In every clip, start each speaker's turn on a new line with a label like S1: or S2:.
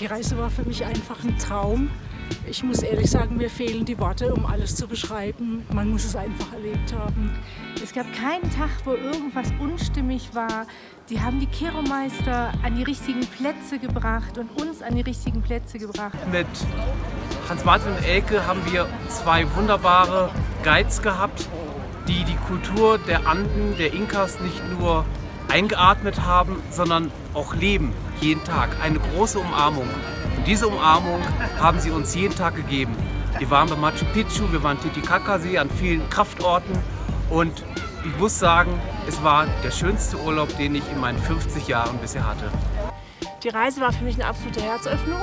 S1: Die Reise war für mich einfach ein Traum. Ich muss ehrlich sagen, mir fehlen die Worte, um alles zu beschreiben. Man muss es einfach erlebt haben.
S2: Es gab keinen Tag, wo irgendwas unstimmig war. Die haben die Keromeister an die richtigen Plätze gebracht und uns an die richtigen Plätze gebracht.
S3: Mit Hans-Martin und Elke haben wir zwei wunderbare Guides gehabt, die die Kultur der Anden, der Inkas nicht nur eingeatmet haben, sondern auch leben, jeden Tag. Eine große Umarmung. Und diese Umarmung haben sie uns jeden Tag gegeben. Wir waren bei Machu Picchu, wir waren Titicacasee an vielen Kraftorten und ich muss sagen, es war der schönste Urlaub, den ich in meinen 50 Jahren bisher hatte.
S4: Die Reise war für mich eine absolute Herzöffnung,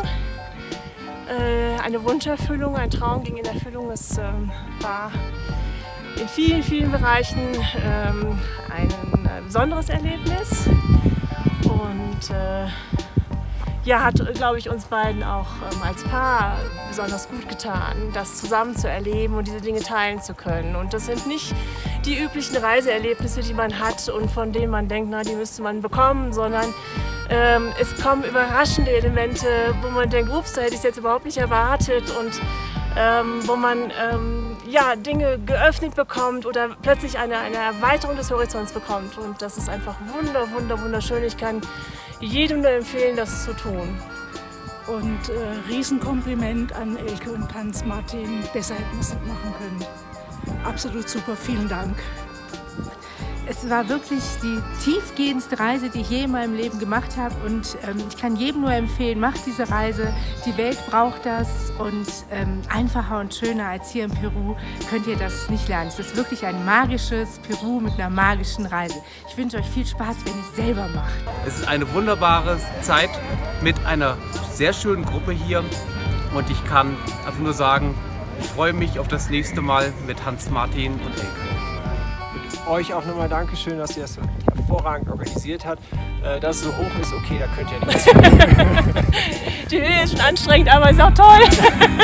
S4: eine Wunscherfüllung, ein Traum ging in Erfüllung. Es war in vielen, vielen Bereichen ein besonderes Erlebnis und ja, hat, glaube ich, uns beiden auch als Paar besonders gut getan, das zusammen zu erleben und diese Dinge teilen zu können. Und das sind nicht die üblichen Reiseerlebnisse, die man hat und von denen man denkt, na, die müsste man bekommen, sondern es kommen überraschende Elemente, wo man denkt, ups, da hätte ich es jetzt überhaupt nicht erwartet und wo man ja, Dinge geöffnet bekommt oder plötzlich eine Erweiterung des Horizonts bekommt. Und das ist einfach wunderschön. Ich kann jedem nur empfehlen, das zu tun.
S1: Und Riesenkompliment an Elke und Hans-Martin. Besser hätten wir es nicht machen können. Absolut super, vielen Dank.
S2: Es war wirklich die tiefgehendste Reise, die ich je in meinem Leben gemacht habe und ich kann jedem nur empfehlen, macht diese Reise. Die Welt braucht das und einfacher und schöner als hier in Peru könnt ihr das nicht lernen. Es ist wirklich ein magisches Peru mit einer magischen Reise. Ich wünsche euch viel Spaß, wenn ihr es selber macht.
S3: Es ist eine wunderbare Zeit mit einer sehr schönen Gruppe hier und ich kann einfach nur sagen, ich freue mich auf das nächste Mal mit Hans-Martin und Elke.
S5: Euch auch nochmal Dankeschön, dass ihr das so hervorragend organisiert habt. Dass es so hoch ist, okay, da könnt ihr nichts.
S4: Die Höhe ist schon anstrengend, aber ist auch toll.